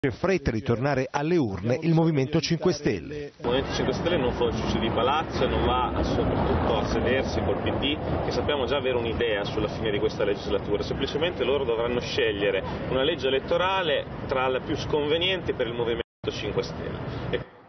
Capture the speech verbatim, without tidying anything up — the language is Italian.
fretta di tornare alle urne il Movimento cinque Stelle. Il Movimento cinque Stelle non fa ufficio di palazzo e non va soprattutto a sedersi col P D, che sappiamo già avere un'idea sulla fine di questa legislatura, semplicemente loro dovranno scegliere una legge elettorale tra le più sconvenienti per il Movimento cinque Stelle.